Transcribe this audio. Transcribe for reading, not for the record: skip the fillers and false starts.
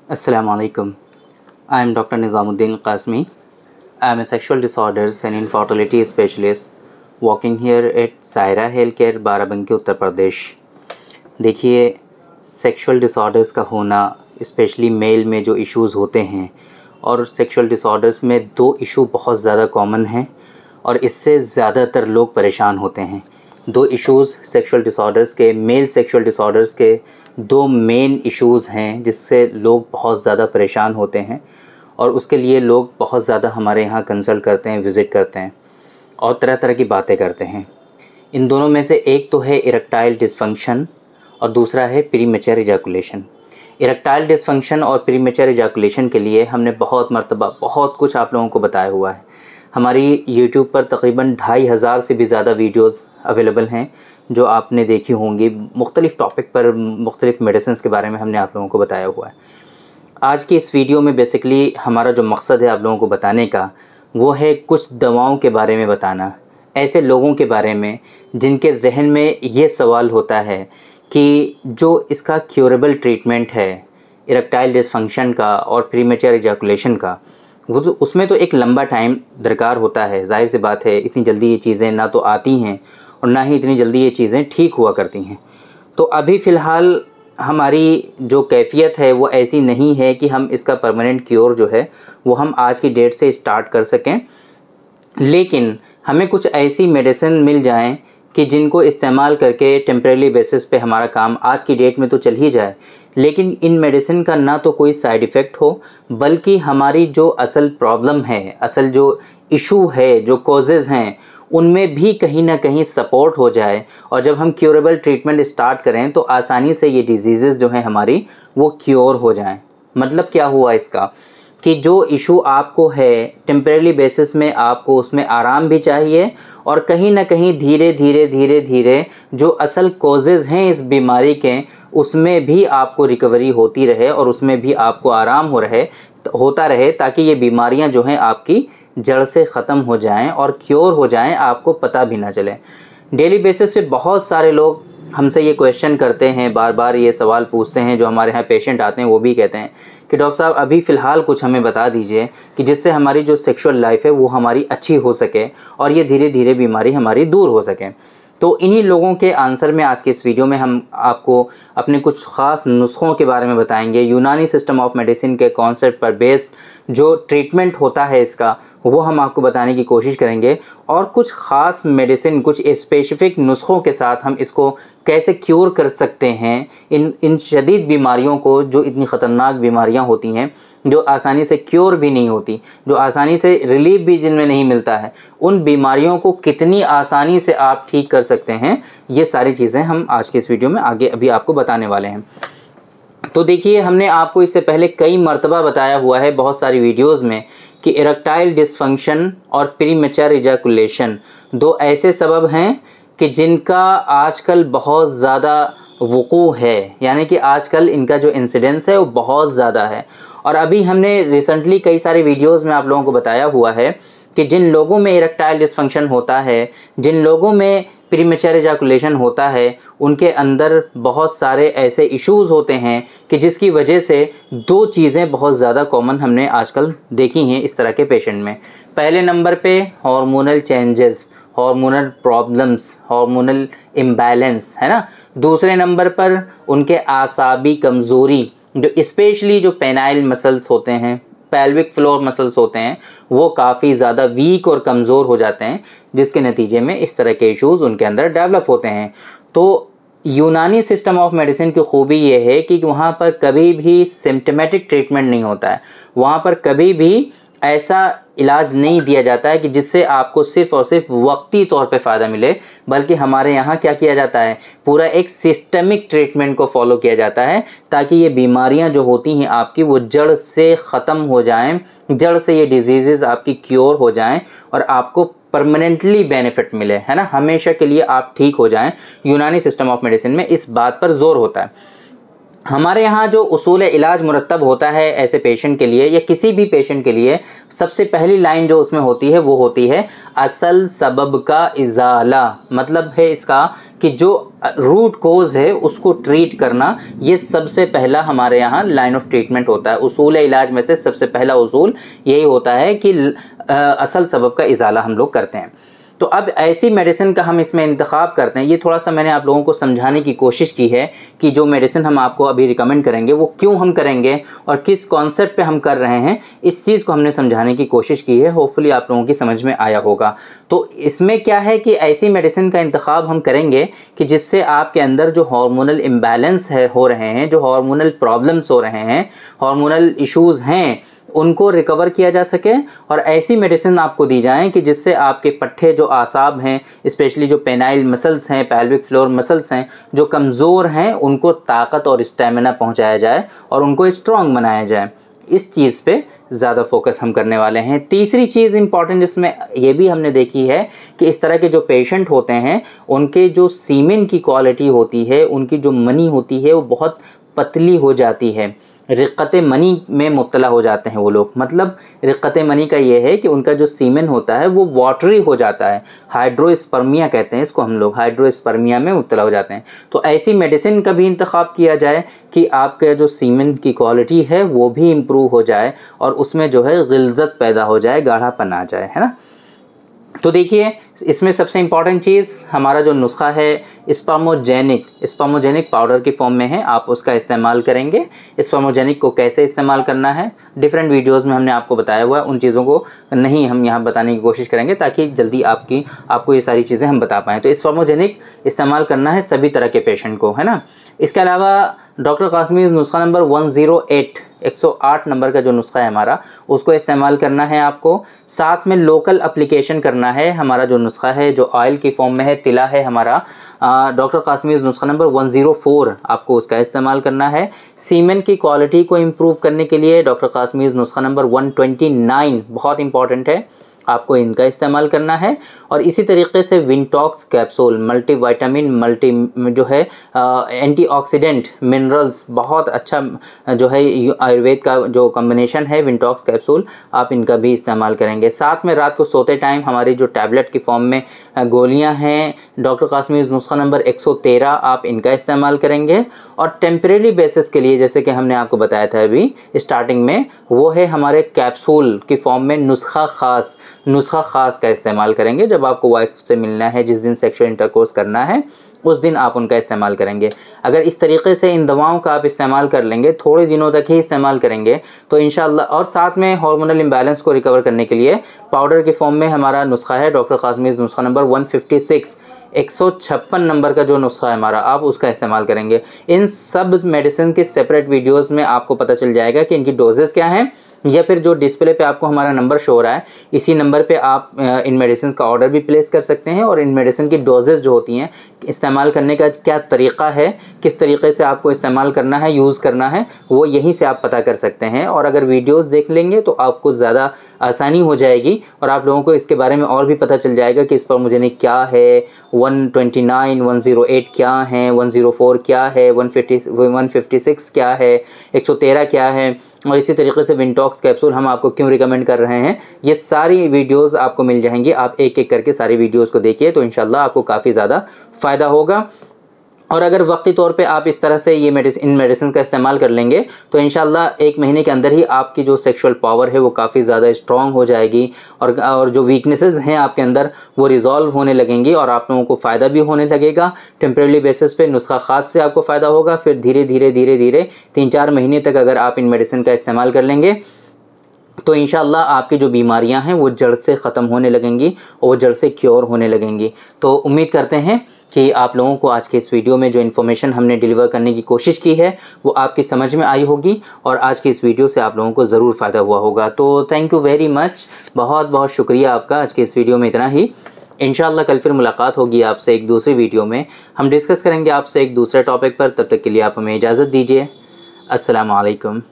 Assalamu alaikum. I am Dr. Nizamuddin Qasmi. I am a sexual disorders and infertility specialist working here at Saira Healthcare, Barabanki, Uttar Pradesh. देखिए, sexual disorders का होना specially male में जो issues होते हैं, और sexual disorders में दो इशू बहुत ज़्यादा कॉमन हैं और इससे ज़्यादातर लोग परेशान होते हैं। दो इश्यूज़ सेक्सुअल डिसऑर्डर्स के, मेल सेक्सुअल डिसऑर्डर्स के दो मेन इश्यूज़ हैं जिससे लोग बहुत ज़्यादा परेशान होते हैं और उसके लिए लोग बहुत ज़्यादा हमारे यहाँ कंसल्ट करते हैं, विज़िट करते हैं और तरह तरह की बातें करते हैं। इन दोनों में से एक तो है इरेक्टाइल डिसफंक्शन और दूसरा है प्रीमेच्योर इजैकुलेशन। इरेक्टाइल डिसफंक्शन और प्रीमेच्योर इजैकुलेशन के लिए हमने बहुत मर्तबा बहुत कुछ आप लोगों को बताया हुआ है। हमारी यूट्यूब पर तकरीबन 2500 से भी ज़्यादा वीडियोस अवेलेबल हैं जो आपने देखी होंगी। मुख्तलिफ़ टॉपिक पर मुख्तलिफ़ मेडिसिन्स के बारे में हमने आप लोगों को बताया हुआ है। आज की इस वीडियो में बेसिकली हमारा जो मकसद है आप लोगों को बताने का, वो है कुछ दवाओं के बारे में बताना, ऐसे लोगों के बारे में जिनके जहन में ये सवाल होता है कि जो इसका क्यूरेबल ट्रीटमेंट है इरेक्टाइल डिसफंक्शन का और प्रीमेच्योर इजैकुलेशन का, वो तो उसमें तो एक लंबा टाइम दरकार होता है। ज़ाहिर सी बात है, इतनी जल्दी ये चीज़ें ना तो आती हैं और ना ही इतनी जल्दी ये चीज़ें ठीक हुआ करती हैं। तो अभी फ़िलहाल हमारी जो कैफ़ियत है वो ऐसी नहीं है कि हम इसका परमानेंट क्योर जो है वो हम आज की डेट से स्टार्ट कर सकें, लेकिन हमें कुछ ऐसी मेडिसिन मिल जाएं कि जिनको इस्तेमाल करके टेम्परेरी बेसिस पे हमारा काम आज की डेट में तो चल ही जाए, लेकिन इन मेडिसिन का ना तो कोई साइड इफ़ेक्ट हो, बल्कि हमारी जो असल प्रॉब्लम है, असल जो इशू है, जो कॉजेज़ हैं, उनमें भी कहीं ना कहीं सपोर्ट हो जाए। और जब हम क्योरेबल ट्रीटमेंट स्टार्ट करें तो आसानी से ये डिजीज़ेज़ जो हैं हमारी वो क्योर हो जाएं। मतलब क्या हुआ इसका कि जो इशू आपको है टेम्परेरी बेसिस में आपको उसमें आराम भी चाहिए और कहीं ना कहीं धीरे धीरे जो असल कॉजेज़ हैं इस बीमारी के, उसमें भी आपको रिकवरी होती रहे और उसमें भी आपको आराम होता रहे, ताकि ये बीमारियां जो हैं आपकी जड़ से ख़त्म हो जाएं और क्योर हो जाएं, आपको पता भी ना चले। डेली बेसिस पे बहुत सारे लोग हमसे ये क्वेश्चन करते हैं, बार बार ये सवाल पूछते हैं। जो हमारे यहाँ पेशेंट आते हैं वो भी कहते हैं कि डॉक्टर साहब अभी फ़िलहाल कुछ हमें बता दीजिए कि जिससे हमारी जो सेक्सुअल लाइफ है वो हमारी अच्छी हो सके और ये धीरे धीरे बीमारी हमारी दूर हो सके। तो इन्हीं लोगों के आंसर में आज के इस वीडियो में हम आपको अपने कुछ ख़ास नुस्ख़ों के बारे में बताएंगे। यूनानी सिस्टम ऑफ मेडिसिन के कॉन्सेप्ट पर बेस्ड जो ट्रीटमेंट होता है इसका, वो हम आपको बताने की कोशिश करेंगे और कुछ ख़ास मेडिसिन, कुछ स्पेसिफ़िक नुस्ख़ों के साथ हम इसको कैसे क्योर कर सकते हैं इन शदीद बीमारियों को, जो इतनी ख़तरनाक बीमारियां होती हैं, जो आसानी से क्योर भी नहीं होती, जो आसानी से रिलीफ भी जिनमें नहीं मिलता है, उन बीमारियों को कितनी आसानी से आप ठीक कर सकते हैं। ये सारी चीज़ें हम आज के इस वीडियो में आगे अभी आपको बताने वाले हैं। तो देखिए, हमने आपको इससे पहले कई मर्तबा बताया हुआ है बहुत सारी वीडियोज़ में कि इरेक्टाइल डिसफंक्शन और प्रीमेच्योर इजैकुलेशन दो ऐसे सबब हैं कि जिनका आजकल बहुत ज़्यादा वक़ू है, यानी कि आजकल इनका जो इंसिडेंस है वो बहुत ज़्यादा है। और अभी हमने रिसेंटली कई सारे वीडियोज़ में आप लोगों को बताया हुआ है कि जिन लोगों में इरेक्टाइल डिसफंक्शन होता है, जिन लोगों में प्रीमेच्योर इजैकुलेशन होता है, उनके अंदर बहुत सारे ऐसे इश्यूज़ होते हैं कि जिसकी वजह से दो चीज़ें बहुत ज़्यादा कॉमन हमने आजकल देखी हैं इस तरह के पेशेंट में। पहले नंबर पे hormonal changes, hormonal problems, hormonal imbalance, है ना। दूसरे नंबर पर उनके आसाबी कमज़ोरी, जो स्पेशली जो पेनाइल मसल्स होते हैं, पेल्विक फ्लोर मसल्स होते हैं, वो काफ़ी ज़्यादा वीक और कमज़ोर हो जाते हैं, जिसके नतीजे में इस तरह के इश्यूज़ उनके अंदर डेवलप होते हैं। तो यूनानी सिस्टम ऑफ मेडिसिन की खूबी ये है कि वहाँ पर कभी भी सिम्टमेटिक ट्रीटमेंट नहीं होता है, वहाँ पर कभी भी ऐसा इलाज नहीं दिया जाता है कि जिससे आपको सिर्फ़ और सिर्फ वक्ती तौर पे फ़ायदा मिले, बल्कि हमारे यहाँ क्या किया जाता है, पूरा एक सिस्टमिक ट्रीटमेंट को फॉलो किया जाता है ताकि ये बीमारियाँ जो होती हैं आपकी वो जड़ से ख़त्म हो जाएं, जड़ से ये डिजीज़ आपकी क्योर हो जाएं और आपको परमानेंटली बेनिफिट मिले, है ना, हमेशा के लिए आप ठीक हो जाएं। यूनानी सिस्टम ऑफ मेडिसिन में इस बात पर जोर होता है। हमारे यहाँ जो उसूल इलाज मुरतब होता है ऐसे पेशेंट के लिए या किसी भी पेशेंट के लिए, सबसे पहली लाइन जो उसमें होती है वो होती है असल सबब का इजाला। मतलब है इसका कि जो रूट कोज है उसको ट्रीट करना, ये सबसे पहला हमारे यहाँ लाइन ऑफ ट्रीटमेंट होता है। उसूल इलाज में से सबसे पहला उसूल यही होता है कि असल सबब का इजाला हम लोग करते हैं। तो अब ऐसी मेडिसिन का हम इसमें इंतखाब करते हैं। ये थोड़ा सा मैंने आप लोगों को समझाने की कोशिश की है कि जो मेडिसिन हम आपको अभी रिकमेंड करेंगे वो क्यों हम करेंगे और किस कॉन्सेप्ट पे हम कर रहे हैं, इस चीज़ को हमने समझाने की कोशिश की है। होपफुली आप लोगों की समझ में आया होगा। तो इसमें क्या है कि ऐसी मेडिसिन का इंतखाब हम करेंगे कि जिससे आपके अंदर जो हार्मोनल इम्बैलेंस है हो रहे हैं, जो हार्मोनल प्रॉब्लम्स हो रहे हैं, हार्मोनल इश्यूज़ हैं, उनको रिकवर किया जा सके। और ऐसी मेडिसिन आपको दी जाएं कि जिससे आपके पट्टे जो आसाब हैं, स्पेशली जो पेनाइल मसल्स हैं, पेल्विक फ्लोर मसल्स हैं, जो कमज़ोर हैं, उनको ताकत और स्टेमिना पहुंचाया जाए और उनको स्ट्रॉन्ग बनाया जाए। इस चीज़ पे ज़्यादा फोकस हम करने वाले हैं। तीसरी चीज़ इंपॉर्टेंट इसमें ये भी हमने देखी है कि इस तरह के जो पेशेंट होते हैं उनके जो सीमेन की क्वालिटी होती है, उनकी जो मनी होती है वो बहुत पतली हो जाती है। रिक़्क़त मनी में मुब्तला हो जाते हैं वो लोग। मतलब रिक़्क़त मनी का ये है कि उनका जो सीमेन होता है वो वाटरी हो जाता है। हाइड्रोस्पर्मिया कहते हैं इसको हम लोग, हाइड्रोस्पर्मिया में मुब्तला हो जाते हैं। तो ऐसी मेडिसिन का भी इंतखाब किया जाए कि आपका जो सीमेन की क्वालिटी है वो भी इम्प्रूव हो जाए और उसमें जो है गिल्ज़त पैदा हो जाए, गाढ़ापन आ जाए, है ना। तो देखिए इसमें सबसे इम्पॉर्टेंट चीज़ हमारा जो नुस्खा है स्पर्मोजेनिक पाउडर की फॉर्म में है, आप उसका इस्तेमाल करेंगे। स्पर्मोजेनिक को कैसे इस्तेमाल करना है डिफरेंट वीडियोस में हमने आपको बताया हुआ है, उन चीज़ों को नहीं हम यहाँ बताने की कोशिश करेंगे ताकि जल्दी आपको ये सारी चीज़ें हम बता पाएँ। तो स्पर्मोजेनिक इस्तेमाल करना है सभी तरह के पेशेंट को, है ना। इसके अलावा डॉक्टर कासमीज़ नुस्खा नंबर 108 नंबर का जो नुस्खा है हमारा, उसको इस्तेमाल करना है आपको। साथ में लोकल एप्लीकेशन करना है। हमारा जो नुस्खा है जो ऑयल की फॉर्म में है, तिला है हमारा, डॉक्टर कासमीज़ नुस्खा नंबर 104, आपको उसका इस्तेमाल करना है। सीमेन की क्वालिटी को इम्प्रूव करने के लिए डॉक्टर कासमीज़ नुस्खा नंबर 129 बहुत इंपॉर्टेंट है, आपको इनका इस्तेमाल करना है। और इसी तरीके से विंटॉक्स कैप्सूल मल्टी जो है एंटीऑक्सीडेंट मिनरल्स, बहुत अच्छा जो है आयुर्वेद का जो कॉम्बिनेशन है विंटॉक्स कैप्सूल, आप इनका भी इस्तेमाल करेंगे। साथ में रात को सोते टाइम हमारी जो टैबलेट की फॉर्म में गोलियां हैं डॉक्टर कासमीज़ नुस्खा नंबर 113, आप इनका इस्तेमाल करेंगे। और टेम्परेरी बेसिस के लिए जैसे कि हमने आपको बताया था अभी स्टार्टिंग में, वो है हमारे कैप्सूल की फॉर्म में नुस्खा ख़ास का इस्तेमाल करेंगे। जब आपको वाइफ से मिलना है, जिस दिन सेक्सुअल इंटरकोर्स करना है, उस दिन आप उनका इस्तेमाल करेंगे। अगर इस तरीके से इन दवाओं का आप इस्तेमाल कर लेंगे, थोड़े दिनों तक ही इस्तेमाल करेंगे तो इंशाअल्लाह। और साथ में हार्मोनल इम्बैलेंस को रिकवर करने के लिए पाउडर की फॉर्म में हमारा नुस्खा है डॉक्टर कासमीज़ नुस्खा नंबर 156 156 नंबर का जो नुस्खा है हमारा, आप उसका इस्तेमाल करेंगे। इन सब मेडिसिन के सेपरेट वीडियोस में आपको पता चल जाएगा कि इनकी डोजेस क्या हैं, या फिर जो डिस्प्ले पे आपको हमारा नंबर शो हो रहा है, इसी नंबर पे आप इन मेडिसिन का ऑर्डर भी प्लेस कर सकते हैं। और इन मेडिसिन की डोजेस जो होती हैं, इस्तेमाल करने का क्या तरीक़ा है, किस तरीके से आपको इस्तेमाल करना है, यूज़ करना है, वो यहीं से आप पता कर सकते हैं। और अगर वीडियोस देख लेंगे तो आपको ज़्यादा आसानी हो जाएगी और आप लोगों को इसके बारे में और भी पता चल जाएगा कि स्पर्मोजेनिक क्या है, 129 108 क्या है, 104 क्या है, 156 क्या है, 113 क्या है, और इसी तरीके से विंटॉक्स कैप्सूल हम आपको क्यों रिकमेंड कर रहे हैं, ये सारी वीडियोस आपको मिल जाएंगी। आप एक एक करके सारी वीडियोस को देखिए तो इंशाल्लाह आपको काफ़ी ज़्यादा फ़ायदा होगा। और अगर वक्ती तौर पे आप इस तरह से इन मेडिसिन का इस्तेमाल कर लेंगे तो इंशाल्लाह 1 महीने के अंदर ही आपकी जो सेक्सुअल पावर है वो काफ़ी ज़्यादा स्ट्रॉन्ग हो जाएगी और जो वीकनेसेस हैं आपके अंदर वो रिज़ॉल्व होने लगेंगी और आप लोगों को फ़ायदा भी होने लगेगा। टेम्परेरी बेसिस पे नुस्खा ख़ास से आपको फ़ायदा होगा, फिर धीरे धीरे 3-4 महीने तक अगर आप इन मेडिसिन का इस्तेमाल कर लेंगे तो इंशाअल्लाह आपकी जो बीमारियां हैं वो जड़ से ख़त्म होने लगेंगी और वो जड़ से क्योर होने लगेंगी। तो उम्मीद करते हैं कि आप लोगों को आज के इस वीडियो में जो इन्फॉर्मेशन हमने डिलीवर करने की कोशिश की है वो आपकी समझ में आई होगी और आज की इस वीडियो से आप लोगों को ज़रूर फ़ायदा हुआ होगा। तो थैंक यू वेरी मच, बहुत बहुत शुक्रिया आपका। आज के इस वीडियो में इतना ही। इंशाअल्लाह कल फिर मुलाकात होगी आपसे एक दूसरी वीडियो में, हम डिस्कस करेंगे आपसे एक दूसरे टॉपिक पर। तब तक के लिए आप हमें इजाज़त दीजिए। अस्सलामु अलैकुम।